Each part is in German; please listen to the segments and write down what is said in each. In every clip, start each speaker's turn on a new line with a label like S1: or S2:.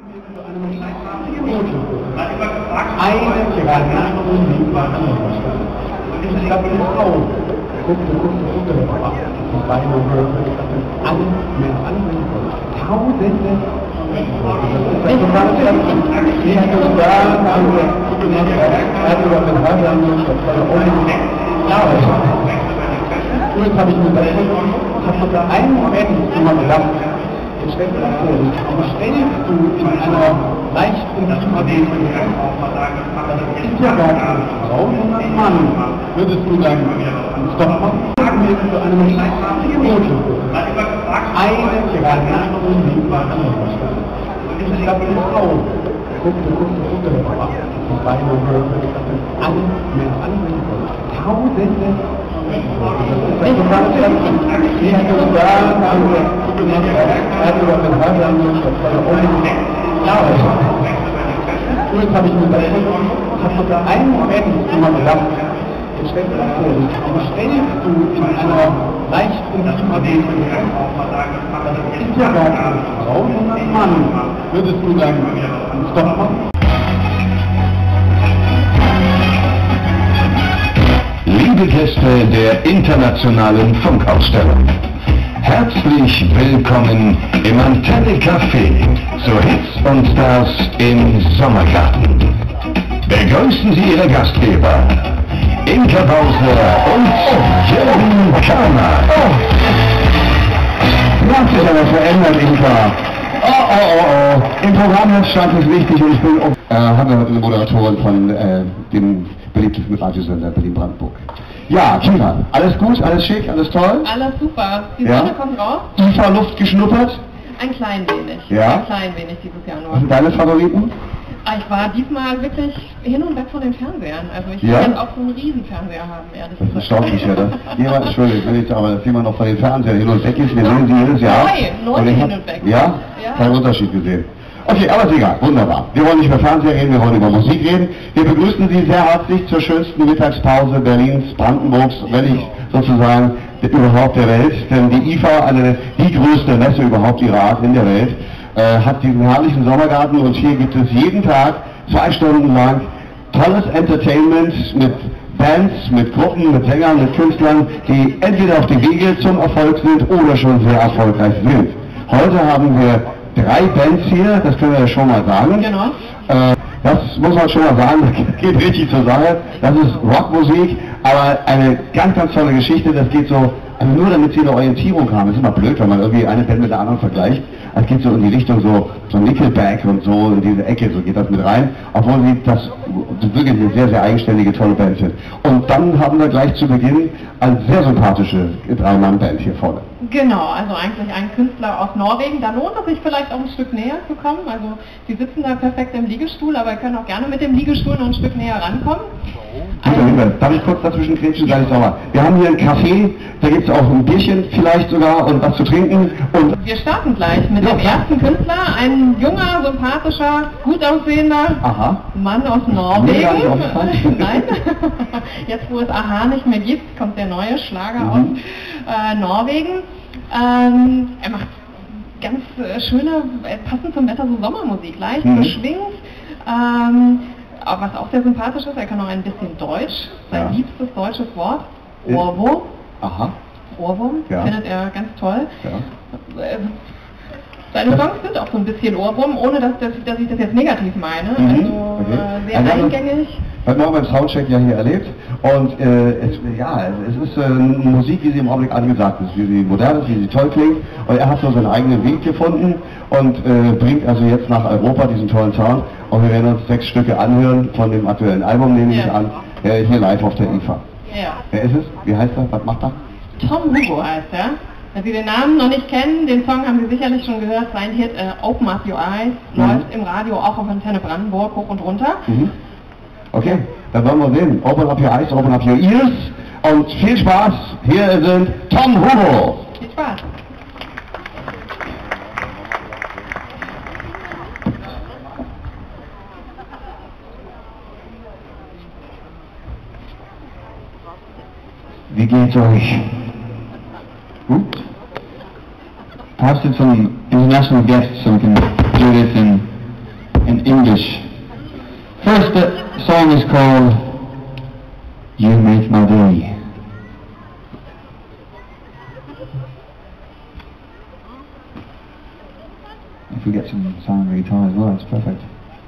S1: Jetzt habe ich mir da einen Moment immer gedacht, stell dir das vor, du stellst du in einer leichten Klimatisierung, das ist ja gar keine Frau, sondern ein Mann, würdest du dann Stopp machen? Sagen wir zu einem Mädchen, eine kleine Musik war anders. Ich glaube, das ist Frau. Guckte, die Beine mit anderen Tausende. Jetzt habe ich mir da einen Moment immer gedacht, jetzt stell dir das vor, du stellst du in einer leichten Klimatisierung, das ist ja gar keine Frau, sondern ein Mann, würdest du dann Stopp machen?
S2: Liebe Gäste der internationalen Funkausstellung, herzlich willkommen im Antenne Café zu Hits und Stars im Sommergarten. Begrüßen Sie Ihre Gastgeber, Inka Bauser und Jürgen Körner.
S3: Hat sich aber verändert, Inka. Im Programm stand es wichtig und ich bin haben wir heute eine Moderatorin von dem beliebtesten Radiosender Berlin-Brandenburg. Ja, Kira, alles gut, alles schick, alles toll?
S4: Alles super. Die Sonne kommt raus.
S3: IFA-Luft geschnuppert?
S4: Ein klein wenig.
S3: Ja?
S4: Ein klein wenig dieses Jahr nur.
S3: Was sind deine Favoriten?
S4: Ich war diesmal wirklich hin und weg von den Fernsehern. Also ich will jetzt auch so einen Riesenfernseher haben, ehrlich gesagt.
S3: Das erstaunt mich ja. Jemand, Entschuldigung, will ich aber, dass jemand noch von den Fernsehern hin und weg ist. Wir sehen sie jedes Jahr.
S4: Neu hin und weg.
S3: Ja? Keinen Unterschied gesehen. Okay, aber ist egal, wunderbar. Wir wollen nicht über Fernseher reden, wir wollen über Musik reden. Wir begrüßen Sie sehr herzlich zur schönsten Mittagspause Berlins, Brandenburgs, wenn nicht sozusagen überhaupt der Welt. Denn die IFA, die größte Messe überhaupt ihrer Art in der Welt, hat diesen herrlichen Sommergarten und hier gibt es jeden Tag 2 Stunden lang tolles Entertainment mit Bands, mit Gruppen, mit Sängern, mit Künstlern, die entweder auf dem Wege zum Erfolg sind oder schon sehr erfolgreich sind. Heute haben wir 3 Bands hier, das können wir ja schon mal sagen.
S4: Genau.
S3: Das muss man schon mal sagen, das geht richtig zur Sache. Das ist Rockmusik, aber eine ganz, ganz tolle Geschichte. Das geht so, also nur damit Sie eine Orientierung haben. Das ist immer blöd, wenn man irgendwie eine Band mit der anderen vergleicht. Es geht so in die Richtung so Nickelback und so, in diese Ecke, so geht das mit rein. Obwohl sie das wirklich eine sehr, sehr eigenständige, tolle Band sind. Und dann haben wir gleich zu Beginn eine sehr sympathische 3-Mann-Band hier vorne.
S4: Genau, also eigentlich ein Künstler aus Norwegen. Da lohnt es sich vielleicht auch ein Stück näher zu kommen. Also die sitzen da perfekt im Liegestuhl, aber ihr könnt auch gerne mit dem Liegestuhl noch ein Stück näher rankommen.
S3: Darf ich kurz dazwischen grätschen? Sag ich sauber. Wir haben hier ein Café, da gibt es auch ein Bierchen vielleicht sogar und was zu trinken. Und
S4: wir starten gleich mit dem ersten Künstler, ein junger, sympathischer, gut aussehender Mann aus Norwegen. Nein, jetzt wo es Aha nicht mehr gibt, kommt der neue Schlager aus Norwegen. Er macht ganz schöne, passend zum Wetter, so Sommermusik, leicht beschwingt. Aber was auch sehr sympathisch ist, er kann auch ein bisschen Deutsch, sein liebstes deutsches Wort, Ohrwurm. Ohrwurm, findet er ganz toll. Seine Songs sind auch so ein bisschen Ohrwurm, ohne dass ich das jetzt negativ meine. Also sehr eingängig.
S3: Heute Morgen beim Soundcheck ja hier erlebt und es ist Musik, wie sie im Augenblick angesagt ist, wie sie modern ist, wie sie toll klingt und er hat so seinen eigenen Weg gefunden und bringt also jetzt nach Europa diesen tollen Sound und wir werden uns 6 Stücke anhören von dem aktuellen Album, nehme ich an, hier live auf der IFA.
S4: Ja.
S3: Wer ist es? Wie heißt er? Was macht er?
S4: Tom Hugo heißt er. Wenn Sie den Namen noch nicht kennen, den Song haben Sie sicherlich schon gehört, sein Hit Open Up Your Eyes läuft im Radio auch auf Antenne Brandenburg hoch und runter.
S3: Okay, dann wollen wir sehen. Open Up Your Eyes, Open Up Your Ears und viel Spaß. Hier sind Tom Hugo.
S4: Viel Spaß.
S3: Wie geht's euch? Gut? Perhaps it's some international guests so we can do this in in English. First song is called You Make My Day. If we get some sound guitar as well, it's perfect.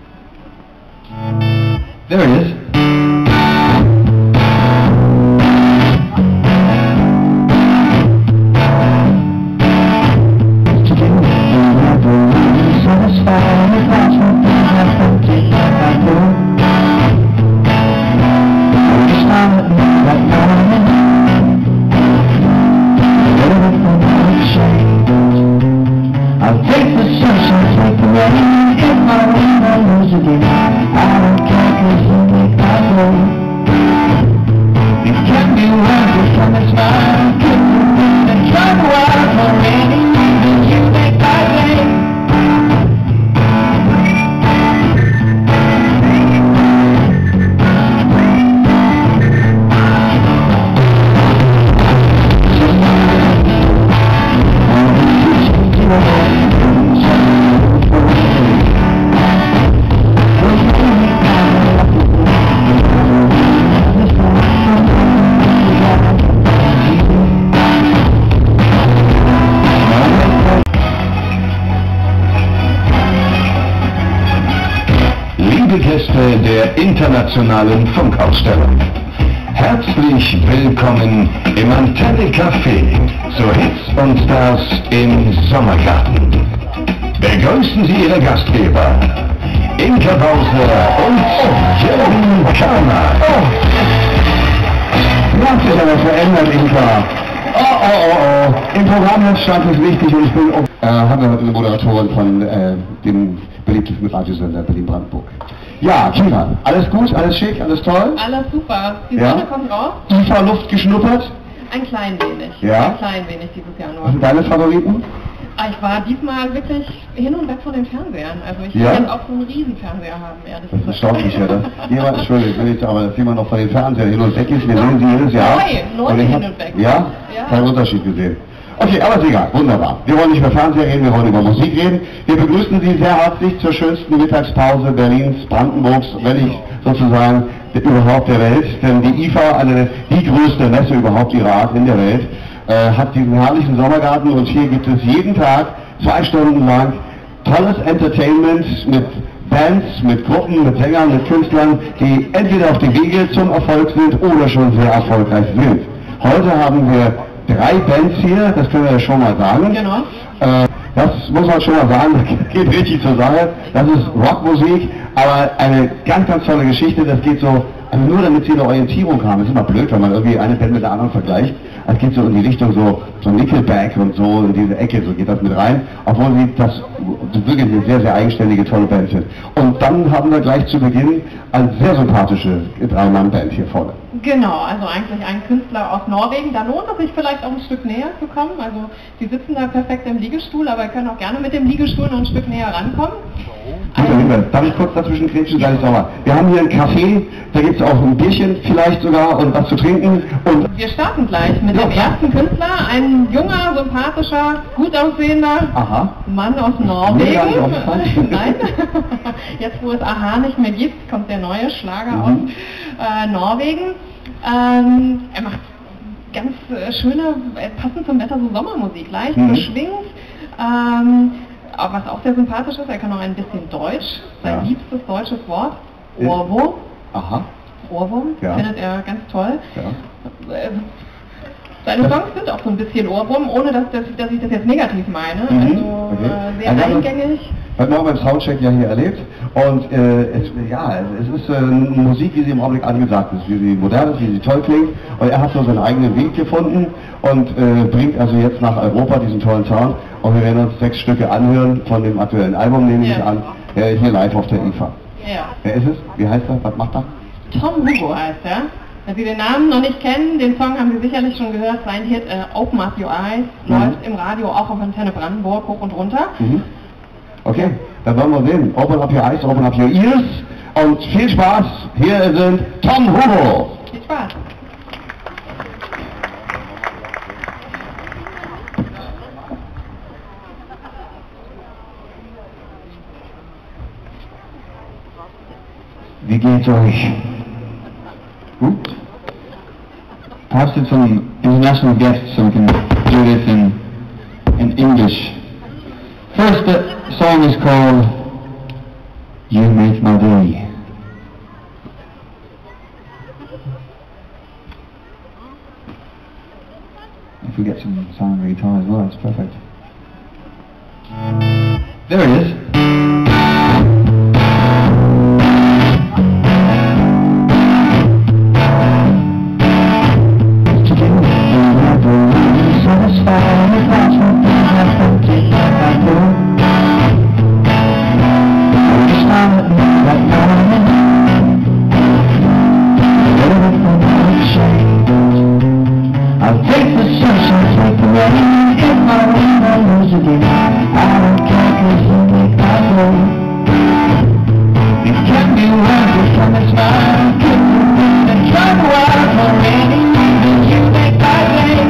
S3: There it is. I'll take the sunshine, take the rain, if I win, I lose again. I don't care 'cause you make my day. It can be worth it from a smile, kiss and drive a while for any reason. You make my day.
S2: Liebe Gäste der internationalen Funkausstellung, herzlich willkommen im Antenne Café zu Hits und Stars im Sommergarten. Begrüßen Sie Ihre Gastgeber, Inka Bauser und Jürgen Körner.
S3: Du hast dich aber verändert, Inka. Im Programm stand es wichtig und ich bin haben wir heute eine Moderatorin von dem beliebtesten Radiosender Berlin-Brandenburg. Ja, Kira, alles gut, alles schick, alles toll?
S4: Alles super. Die Sonne kommt raus.
S3: IFA-Luft geschnuppert?
S4: Ein klein wenig.
S3: Ja?
S4: Ein klein wenig dieses Jahr nur.
S3: Was sind deine Favoriten?
S4: Ich war diesmal wirklich hin und weg von den Fernsehern. Also ich will jetzt auch so einen Riesenfernseher haben, ehrlich gesagt.
S3: Das erstaunt mich ja. Jemand, Entschuldigung, wenn ich aber, dass jemand noch von den Fernsehern hin und weg ist, wir sehen sie jedes Jahr.
S4: Neu hin und weg.
S3: Ja? Keinen Unterschied gesehen. Okay, aber ist egal, wunderbar. Wir wollen nicht über Fernseher reden, wir wollen über Musik reden. Wir begrüßen Sie sehr herzlich zur schönsten Mittagspause Berlins, Brandenburgs, wenn nicht sozusagen überhaupt der Welt. Denn die IFA, die größte Messe überhaupt ihrer Art in der Welt, hat diesen herrlichen Sommergarten und hier gibt es jeden Tag 2 Stunden lang tolles Entertainment mit Bands, mit Gruppen, mit Sängern, mit Künstlern, die entweder auf dem Wege zum Erfolg sind oder schon sehr erfolgreich sind. Heute haben wir 3 Bands hier, das können wir ja schon mal sagen.
S4: Genau.
S3: Das muss man schon mal sagen, das geht richtig zur Sache. Das ist Rockmusik, aber eine ganz, ganz tolle Geschichte. Das geht so, also nur damit Sie eine Orientierung haben. Das ist immer blöd, wenn man irgendwie eine Band mit der anderen vergleicht. Es geht so in die Richtung so Nickelback und so, in diese Ecke, so geht das mit rein. Obwohl sie das wirklich eine sehr, sehr eigenständige, tolle Band sind. Und dann haben wir gleich zu Beginn eine sehr sympathische 3-Mann-Band hier vorne.
S4: Genau, also eigentlich ein Künstler aus Norwegen. Da lohnt es sich vielleicht auch ein Stück näher zu kommen. Also die sitzen da perfekt im Liegestuhl, aber ihr könnt auch gerne mit dem Liegestuhl noch ein Stück näher rankommen.
S3: Darf ich kurz dazwischen grätschen? Sag ich sauber. Wir haben hier ein Café, da gibt es auch ein Bierchen vielleicht sogar und was zu trinken. Und
S4: wir starten gleich mit dem ersten Künstler, ein junger, sympathischer, gut aussehender Mann aus Norwegen. Nein, jetzt wo es Aha nicht mehr gibt, kommt der neue Schlager aus Norwegen. Er macht ganz schöne, passend zum Wetter, so Sommermusik, leicht beschwingt. Aber was auch sehr sympathisch ist, er kann auch ein bisschen Deutsch, sein liebstes deutsches Wort, Ohrwurm. Ohrwurm, findet er ganz toll. Seine Songs sind auch so ein bisschen Ohrwurm, ohne dass ich das jetzt negativ meine. Also sehr eingängig.
S3: Heute Morgen beim Soundcheck ja hier erlebt und es ist Musik, wie sie im Augenblick angesagt ist, wie sie modern ist, wie sie toll klingt und er hat so seinen eigenen Weg gefunden und bringt also jetzt nach Europa diesen tollen Sound und wir werden uns 6 Stücke anhören von dem aktuellen Album, nehme ich an, hier live auf der IFA.
S4: Ja.
S3: Wer ist es? Wie heißt er? Was macht er?
S4: Tom Hugo heißt er. Wenn Sie den Namen noch nicht kennen, den Song haben Sie sicherlich schon gehört, sein Hit Open Up Your Eyes läuft im Radio auch auf Antenne Brandenburg hoch und runter.
S3: Okay, dann wollen wir sehen. Open Up Your Eyes, Open Up Your Ears und viel Spaß. Hier sind Tom Hugo.
S4: Viel Spaß.
S3: Wie geht's euch? Gut? Perhaps it's some international guests, so we can do this in English. First, the song is called You Make My Day. If we get some sound on the guitar as well, it's perfect. There it is. I'll take the sunshine, take the rain, if my rain I lose again. I don't care 'cause you make my day. It can be worth it from a smile, kiss and drive a while for rainy evening. You make my day.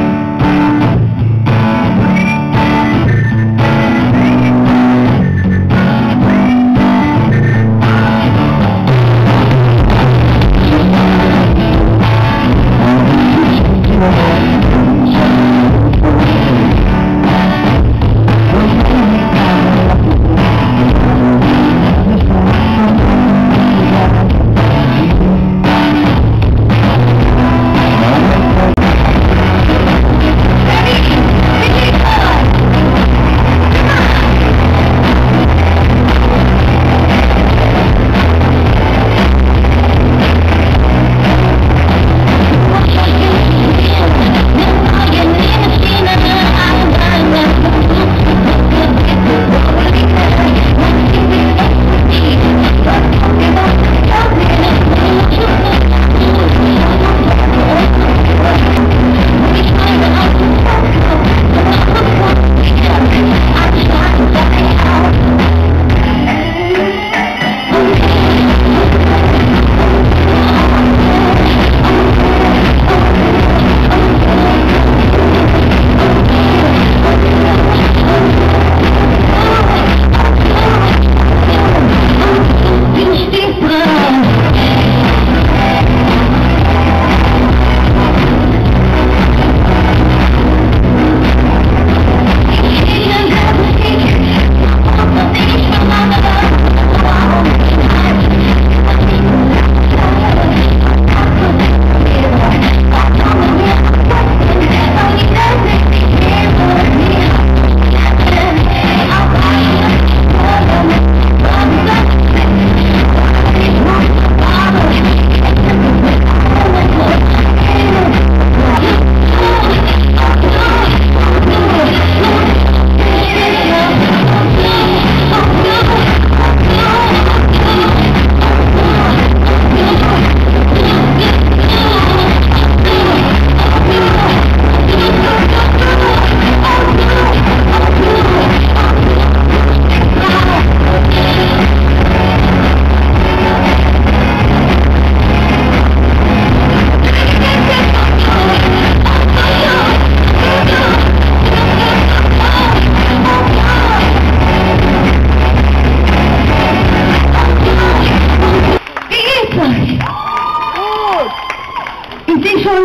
S5: Ich sehe schon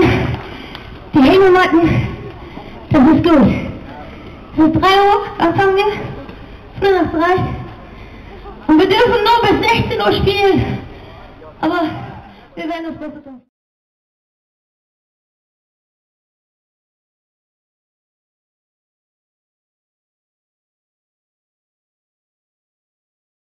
S5: die Hängematten. Das ist gut. Es ist 3 Uhr, wann fangen wir? 2:03. Und wir dürfen nur bis 16 Uhr spielen. Aber wir werden das besser tun.